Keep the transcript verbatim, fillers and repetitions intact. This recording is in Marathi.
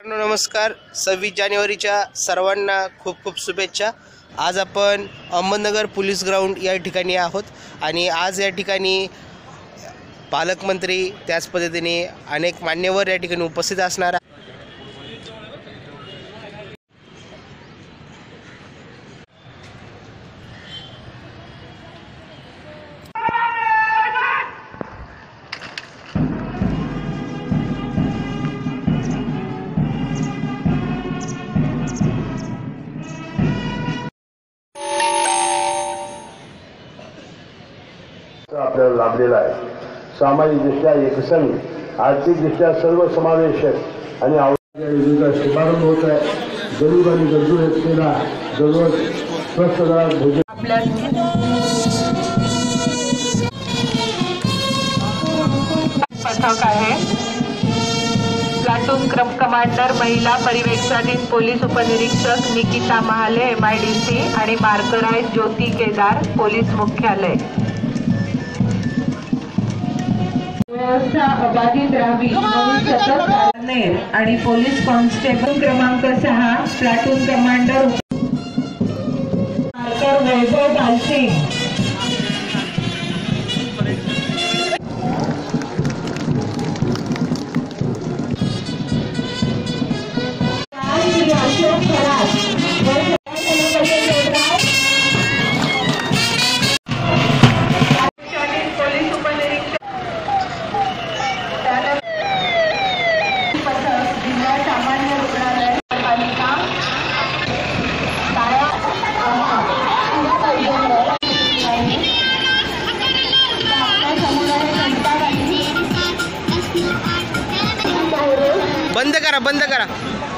नमस्कार. सव्वीस जानेवारीच्या सर्वांना खूप खूप शुभेच्छा. आज आपण अहमदनगर पोलीस ग्राउंड या ठिकाणी आहोत आणि आज या ठिकाणी पालकमंत्री त्याच पद्धतीने अनेक मान्यवर या ठिकाणी उपस्थित असणार. आपल्याला लाभलेला आहे. सामाजिकदृष्ट्या एकसंघ, आर्थिकदृष्ट्या सर्वसमावेशक आणि योजनेचा शुभारंभ होत आहे. गरीब आणि गरजू व्यक्तीला दररोज स्वस्त दरात भोजन पथक आहे. प्लाटून क्रम कमांडर महिला परिवेक्षाधीन पोलीस उपनिरीक्षक Nikita Mahale M I D C आणि मार्कर आहे ज्योती केदार पोलीस मुख्यालय. व्यवस्था अबाधित राहावी म्हणून सतत आणि पोलीस कॉन्स्टेबल क्रमांक सहा platoon commander marker Vaibhav Balsing. बंद करा बंद करा